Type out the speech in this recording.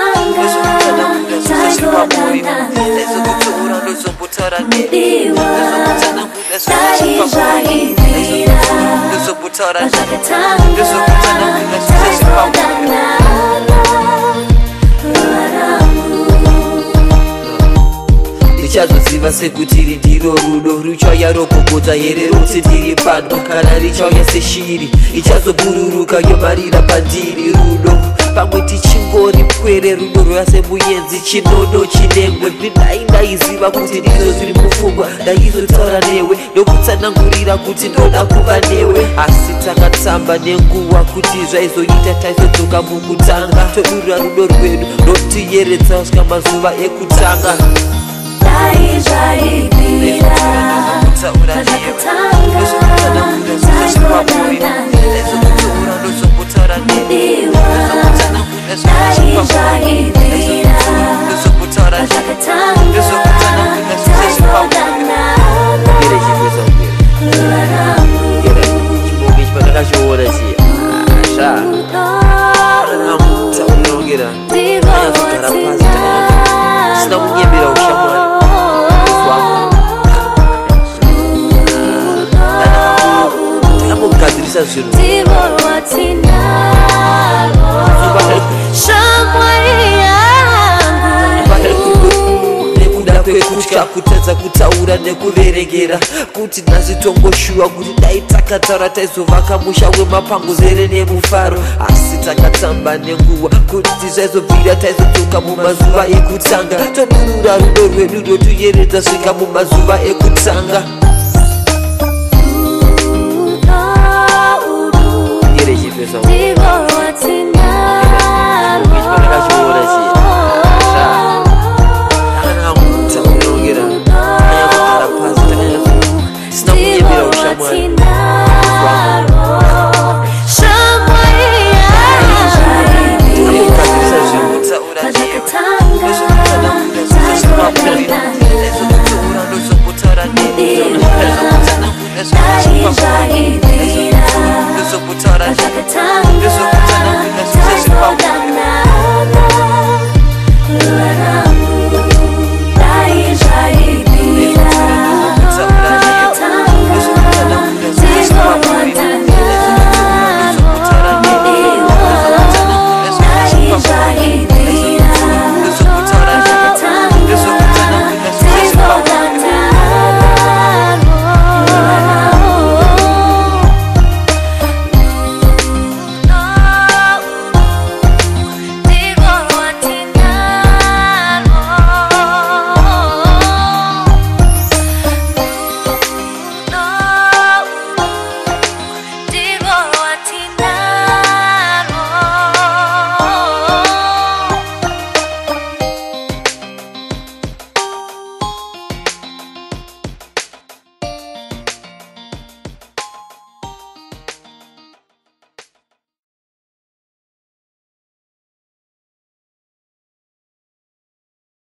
Ndichazoziva sekuti ndiro rudo ruchauya rogogodza here rose tiri pano kana richauya seshiri ichazobururuka yomarira pandiri rudo pamwe tichingori pwere rudo rwuya semuyenzi chinono chinengwe ndaiziva kuti ndizvo zviri mupfungwa ndaizotaura newe nokutsanangurira kuti ndoda kuva newe asi takatsamba nenguva kuti zvaizoita taizodzoka mukutanga todurura rudo rwedu notiyeredza kusvika mazuva ekutanga kutya kutadza kutaura nekuverengera kuti nhazitongoshuwa kuti dai takataura taizovaka musha wemapango zere nemufaro asi takatsamba nenguva kuti zvaizobvira taizodzoka mumazuva ekutanga todurura rudo rwedu rotuyeredza svika mumazuva ekutanga Get it,